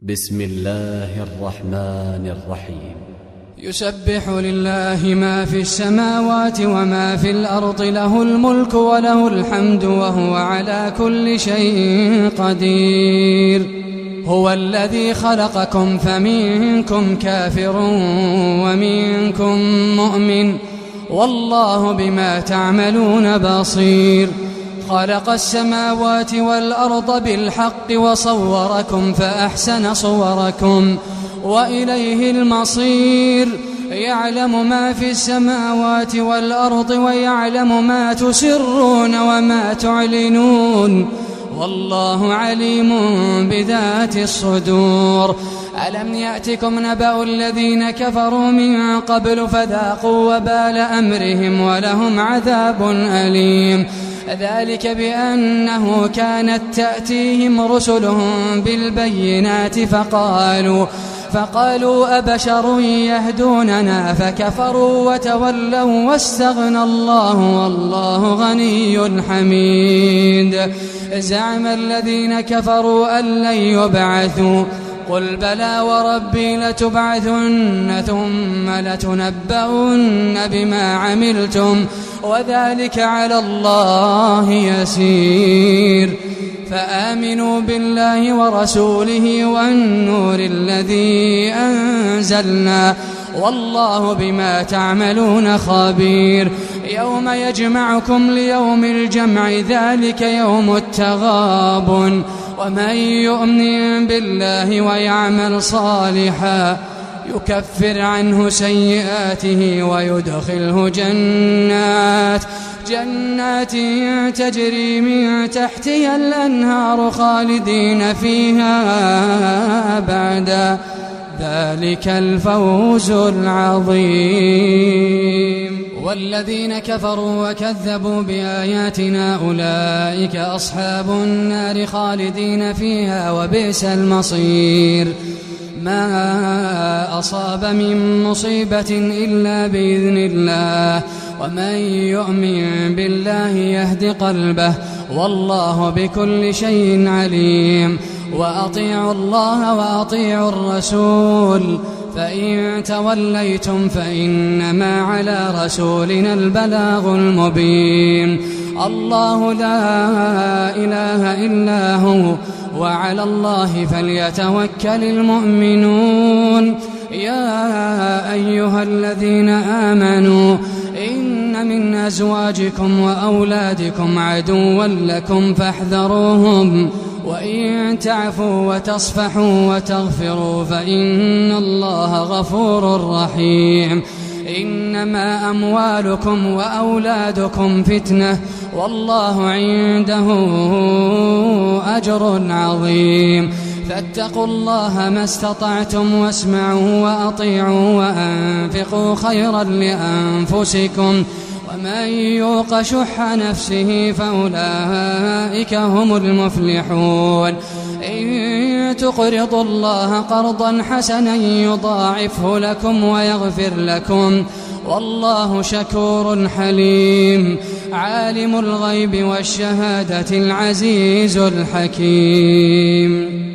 بسم الله الرحمن الرحيم. يسبح لله ما في السماوات وما في الأرض، له الملك وله الحمد وهو على كل شيء قدير. هو الذي خلقكم فمنكم كافر ومنكم مؤمن، والله بما تعملون بصير. خلق السماوات والأرض بالحق وصوركم فأحسن صوركم وإليه المصير. يعلم ما في السماوات والأرض ويعلم ما تسرون وما تعلنون، والله عليم بذات الصدور. ألم يأتكم نبأ الذين كفروا من قبل فذاقوا وبال أمرهم ولهم عذاب أليم. ذلك بأنه كانت تأتيهم رسلهم بالبينات فقالوا أبشر يهدوننا فكفروا وتولوا واستغنى الله والله غني حميد. زعم الذين كفروا أن لن يبعثوا، قل بلى وربي لتبعثن ثم لتنبؤن بما عملتم وذلك على الله يسير. فآمنوا بالله ورسوله والنور الذي أنزلنا، والله بما تعملون خبير. يوم يجمعكم ليوم الجمع، ذلك يوم التغابن. ومن يؤمن بالله ويعمل صالحا يكفر عنه سيئاته ويدخله جنات تجري من تحتها الأنهار خالدين فيها أبدا، ذلك الفوز العظيم. والذين كفروا وكذبوا بآياتنا أولئك أصحاب النار خالدين فيها وبئس المصير. ما أصاب من مصيبة إلا بإذن الله، ومن يؤمن بالله يهد قلبه، والله بكل شيء عليم. وأطيعوا الله وأطيعوا الرسول، فإن توليتم فإنما على رسولنا البلاغ المبين. الله لا إله إلا هو، وعلى الله فليتوكل المؤمنون. يا أيها الذين آمنوا إن من أزواجكم وأولادكم عدوا لكم فاحذروهم، وإن تعفوا وتصفحوا وتغفروا فإن الله غفور رحيم. إنما أموالكم وأولادكم فتنة، والله عنده أجر عظيم. فاتقوا الله ما استطعتم واسمعوا وأطيعوا وأنفقوا خيرا لأنفسكم، ومن يوق شح نفسه فأولئك هم المفلحون. إن تقرضوا الله قرضا حسنا يضاعفه لكم ويغفر لكم، والله شكور حليم. عالم الغيب والشهادة العزيز الحكيم.